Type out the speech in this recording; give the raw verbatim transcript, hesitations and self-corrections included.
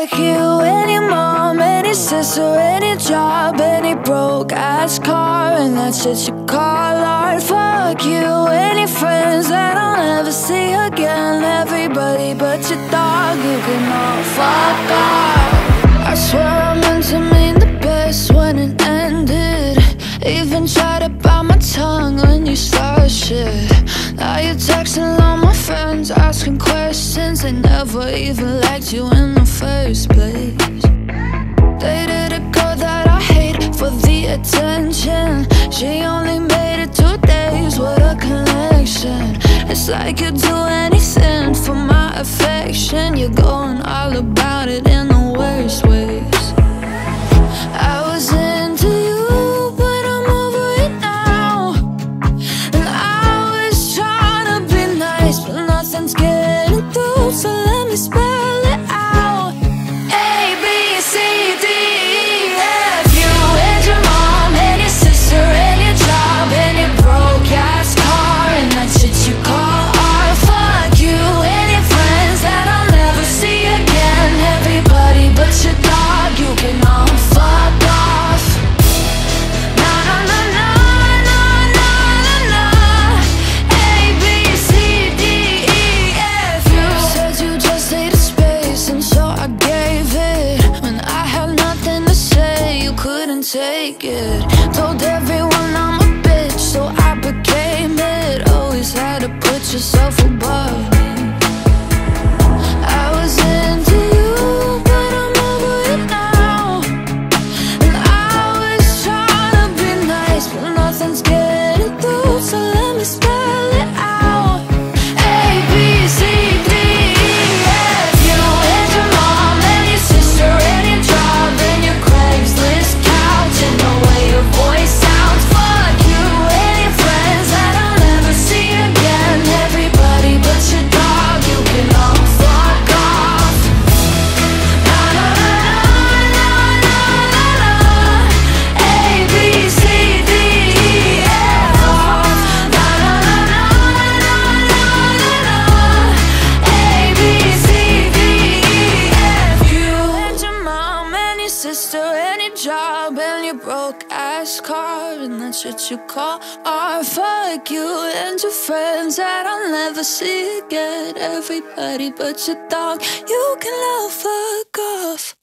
Fuck you and your mom and your sister and your job and your broke-ass car and that shit you call art. Fuck you and your friends that I'll never see again. Everybody but your dog, you can all fuck off. I swear I meant to mean the best when it ended. Even tried to bite my tongue when you started shit. Now you're texting all my friends, asking questions. They never even liked you in the first place. Dated a girl that I hate for the attention. She only made it two days, what a connection. It's like you'd do anything for my affection. You're going all about it in the worst ways. I was into you, but I'm over it now. And I was trying to be nice, but nothing's getting through, so let me spell it out. A, B, C, D, E, F. You and your mom and your sister and your job and your broke-ass car and that shit you call art. Fuck you and your friends that I'll never see again. Everybody but your dog, you can all fuck off. Na na na na na na na na. A, B, C, D, E, F. You said you just needed space, and so I gave it. When I had nothing to say, you couldn't take it. Told everyone I'm a bitch, so I became it. Always had to put yourself above me. I was into you, but I'm over it now. And I was trying to be nice, but nothing's getting through, so let me spell it out. A, B, C, D, E, F. You and your mom and your sister and your job and your Craigslist couch and the way your voice sounds. Fuck you and your friends that I'll never see again. Everybody but your dog, you can all fuck off. Na na na na na na na. A, B, C, D, E, F. Na na na na na na na na. A, B, C, D, E, F. You and your mom and your sister and your job and your broke-ass car and that shit you call art. Fuck you and your friends that I'll never see again. Everybody but your dog, you can all fuck off.